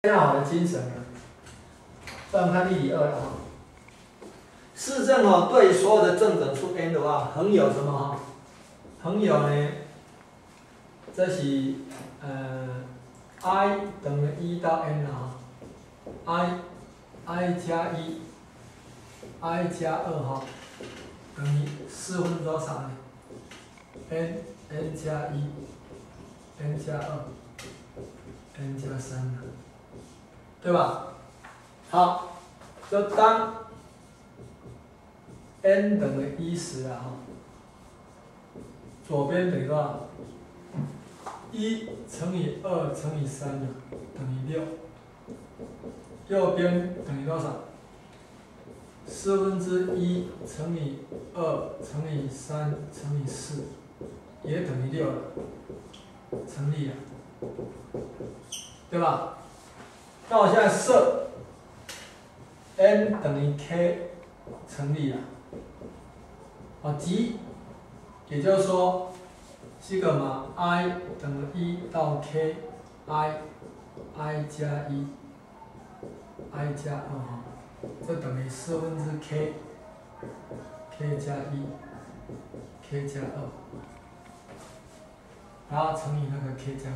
非常好的精神啊！再我们看例题2了哈。市政哦，对所有的正整数 n 的话，恒有什么哈？恒有呢，这是i 等于1到 n 啊 i 加1 i 加2哈，等于4分之多少呢 ？n 加1 n 加2 n 加3呢？ 对吧？好，就当 n 等于10了哈，左边等于多少？1乘以2乘以3呢，等于6。右边等于多少？1/4乘以2乘以3乘以4，也等于6了，成立了，对吧？那我现在设 n 等于 k 成立了，即也就是说西格玛 i 等于1到 k i加1 i 加2哈，这等于4分之 k加1 k 加2，然后乘以那个 k 加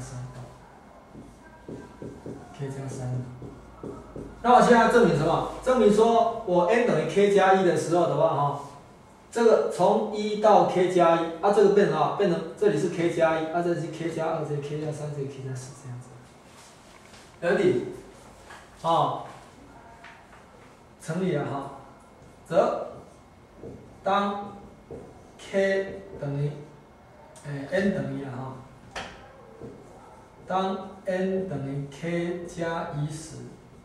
3。k 加3，那我现在证明什么？证明说我 n 等于 k 加1的时候的话，哈，这个从1到 k 加1，这个变成啊，变成这里是 k 加1，这里是 k 加2，这里 k 加3，这里 k 加4，这样子。合理，成立了哈，则当 k 等于n 等于了哈。当 n 等于 k 加1时，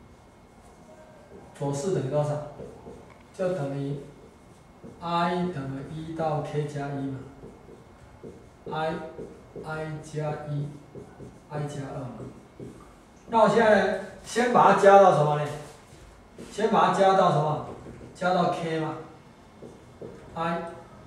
左式等于多少？就等于 i 等于1到 k 加1嘛 ，i 加1 i 加2嘛。那我现在先把它加到什么呢？先把它加到什么？加到 k 嘛 ，i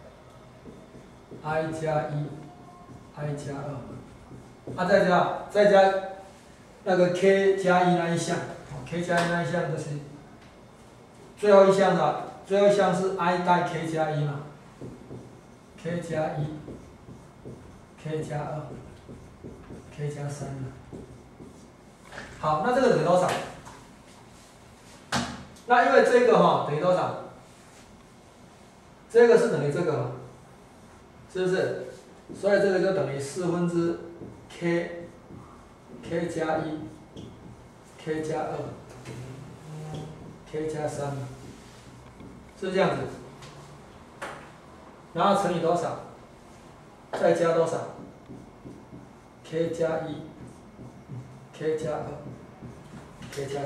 加1 i 加2。再加那个 k 加1那一项 ，k 加1那一项就是最后一项的，最后一项是 i 带 k 加1嘛 ，k 加1 k 加2 k 加3嘛。好，那这个等于多少？那因为这个等于多少？这个是等于这个嘛，是不是？所以这个就等于4分之 k加1 k 加2 k 加3，是这样子。然后乘以多少？再加多少 ？k 加1 k 加2 k 加3。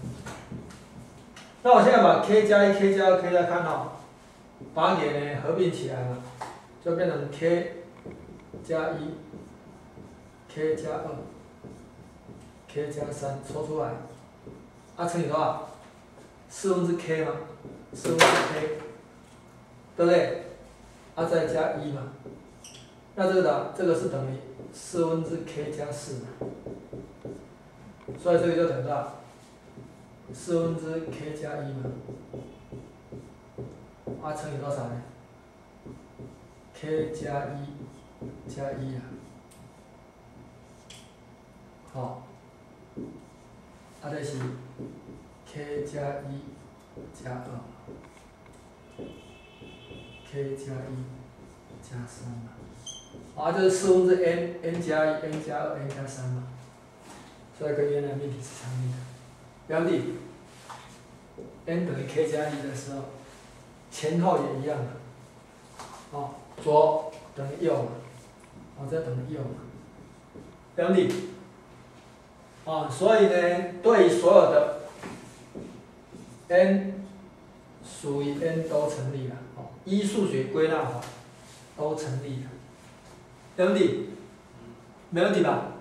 那我现在把 k 加1 k 加2 k 加看到，把它给合并起来嘛，就变成 k 加1 k 加2 k 加3，抽出来，乘以多少？4分之 k 嘛，4分之 k， 对不对？再加1嘛，那这个是等于4分之 k 加4嘛，所以这个就等于多少？4分之 k 加1嘛，乘以多少呢 ？k 加1加1啊，好。这是 k 加1加2 k 加1加3嘛，这是4分之 n 加1 n 加2 n 加3嘛，所以跟原来命题是相应的。标的 n 等于 k 加1的时候，前后也一样的，左等于右嘛，这等于右嘛，标的。所以呢，对所有的 n 属于 n 都成立了，依数学归纳法都成立了，没问题，没问题吧？